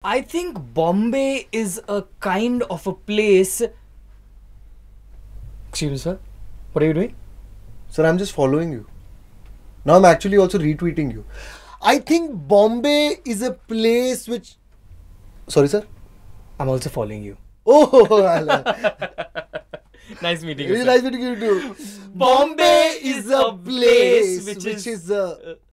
I think Bombay is a kind of a place. Excuse me, sir. What are you doing? Sir, I'm just following you. Now I'm actually also retweeting you. I think Bombay is a place which. Sorry, sir. I'm also following you. Oh, Nice meeting you. it's Sir. nice meeting you too. Bombay is a place which is a